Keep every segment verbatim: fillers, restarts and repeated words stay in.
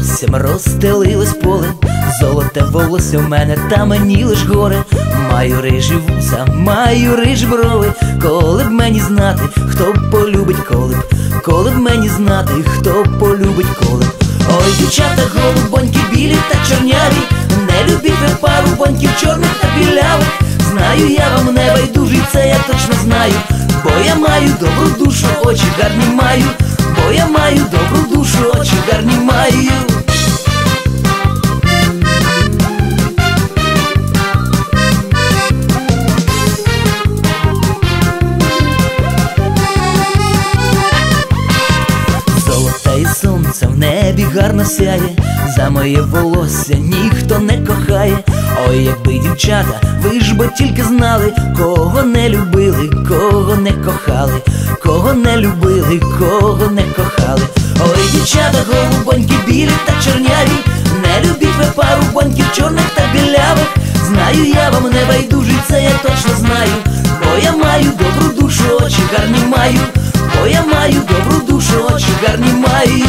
колоссям розстелилось поле, золоте волосся в мене, та мені лиш горе. Маю рижі вуса, маю рижі брови, коли б мені знати, хто б полюбить, коли б, коли б мені знати, хто б полюбить, коли б. Ой, дівчата голубонькі, білі та чорняві, не любіть ви парубоньків чорних та білявих. Знаю, я вам не байдужий, це я точно знаю, бо я маю добру душу, очі гарні маю, бо я маю добру душу, очі гарні маю. Золоте і сонце в небі гарно сяє, за моє волосся ніхто не кохає. Ой, якби дівчата, ви ж би тільки знали, кого не любили, кого не кохали, кого не любили, кого не кохали. Ой, дівчата голубонькі, білі та чорняві, не любіть ви парубоньків чорних та білявих. Знаю, я вам не байдужий, це я точно знаю, бо я маю добру душу, очі гарні маю, бо я маю добру душу, очі гарні маю.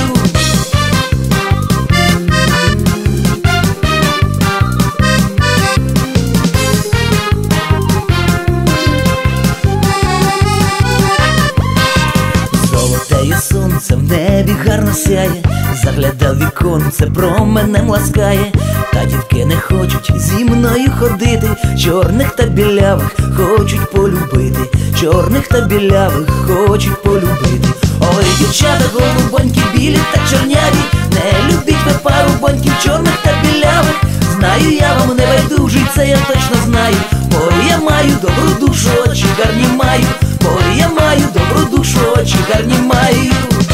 Сонце в небі гарно сяє, заглядав віконце, про мене ласкає. Та дівки не хочуть зі мною ходити, чорних та білявих хочуть полюбити, чорних та білявих хочуть полюбити. Ой, дівчата голубонькі, білі та чорняві, не любіть ви парубоньків чорних та білявих. Знаю, я вам не байдужий, це я точно знаю, бо я маю добру душу, очі гарні маю, бо я маю добру душу, очі гарні маю.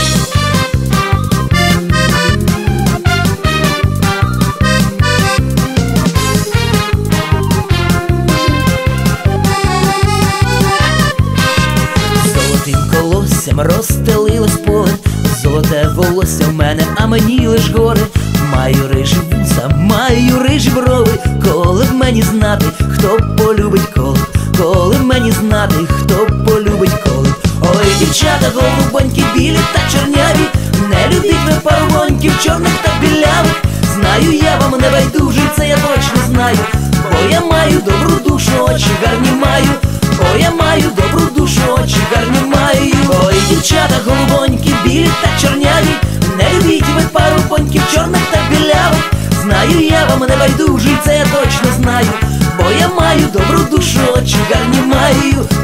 Розстелилось поле, золоте волосся в мене, а мені лиш горе. Маю рижі вуса, маю рижі брови, коли б мені знати, хто б полюбить, коли б, коли б мені знати, хто б полюбить, коли б. Ой, дівчата голубонькі, білі та чорняві, не любіть ви парубоньків чорних та білявих. Знаю, я вам не байдужий, це я точно знаю, бо я маю добру душу, очі гарні маю, бо я маю добру душу, очі гарні маю. Ой, дівчата голубонькі, білі та чорняві, не любіть ви парубоньків чорних та білявих. Знаю, я вам не байдужий, це я точно знаю, бо я маю добру душу, очі гарні маю,